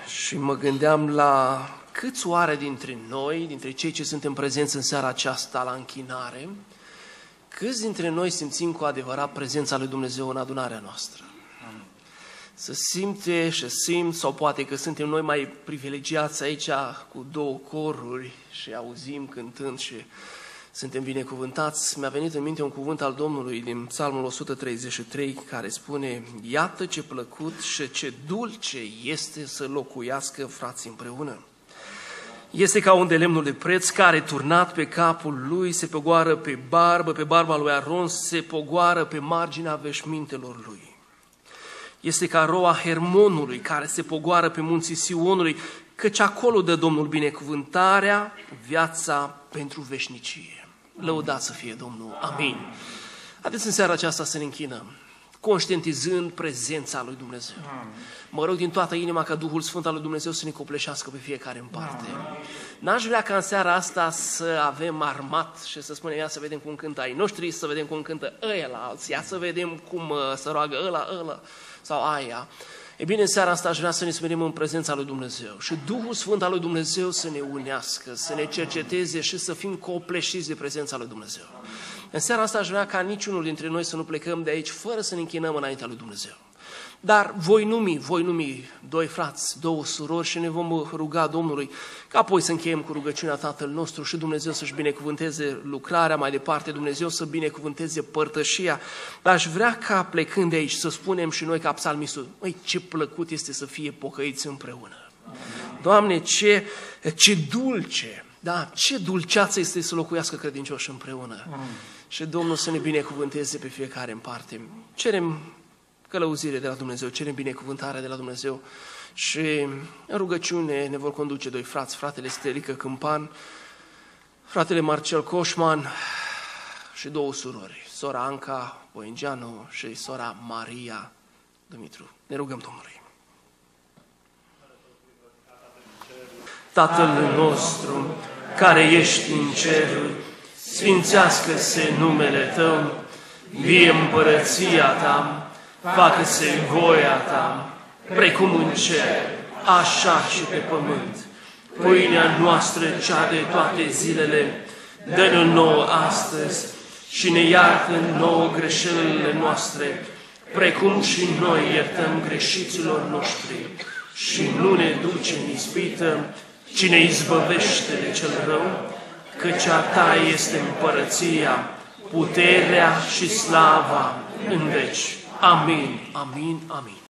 Și mă gândeam la câți oare dintre noi, dintre cei ce suntem prezenți în seara aceasta la închinare, câți dintre noi simțim cu adevărat prezența lui Dumnezeu în adunarea noastră? Să simte și simt, sau poate că suntem noi mai privilegiați aici cu două coruri și auzim cântând și suntem binecuvântați. Mi-a venit în minte un cuvânt al Domnului din Psalmul 133 care spune: iată ce plăcut și ce dulce este să locuiască frații împreună. Este ca un de lemnul de preț care, turnat pe capul lui, se pogoară pe barba lui Aron, se pogoară pe marginea veșmintelor lui. Este ca roa Hermonului care se pogoară pe munții Sionului, căci acolo dă Domnul binecuvântarea, viața pentru veșnicie. Lăudat să fie Domnul. Amin. Haideți în seara aceasta să ne închinăm, conștientizând prezența lui Dumnezeu. Mă rog din toată inima ca Duhul Sfânt al lui Dumnezeu să ne copleșească pe fiecare în parte. N-aș vrea ca în seara asta să avem armat și să spunem: ia să vedem cum cântă ai noștri, să vedem cum cântă ăia alții, ia să vedem cum se roagă ăla sau aia. E bine, în seara asta aș vrea să ne smerim în prezența lui Dumnezeu și Duhul Sfânt al lui Dumnezeu să ne unească, să ne cerceteze și să fim copleșiți de prezența lui Dumnezeu. În seara asta aș vrea ca niciunul dintre noi să nu plecăm de aici fără să ne închinăm înaintea lui Dumnezeu. Dar voi numi doi frați, două surori și ne vom ruga Domnului ca apoi să încheiem cu rugăciunea Tatăl nostru și Dumnezeu să-și binecuvânteze lucrarea mai departe, Dumnezeu să binecuvânteze părtășia. Dar aș vrea ca plecând de aici să spunem și noi ca psalmistul: măi, ce plăcut este să fie pocăiți împreună. Doamne, ce dulce, da, ce dulceață este să locuiască credincioși împreună. Și Domnul să ne binecuvânteze pe fiecare în parte. Cerem călăuzire de la Dumnezeu, cerem binecuvântare de la Dumnezeu și în rugăciune ne vor conduce doi frați, fratele Stelică Câmpan, fratele Marcel Coșman și două surori, sora Anca Boengeanu și sora Maria Dumitru. Ne rugăm Domnului. Tatăl nostru, care ești în ceruri, sfințească-se numele Tău, vie împărăția Ta, facă-se voia Ta, precum în cer, așa și pe pământ. Pâinea noastră cea de toate zilele, dă-ne nouă astăzi și ne iartă nouă greșelile noastre, precum și noi iertăm greșiților noștri. Și nu ne duce în ispită, ci ne izbăvește de cel rău, căci a Ta este împărăția, puterea și slava în veci. Amin, amin, amin.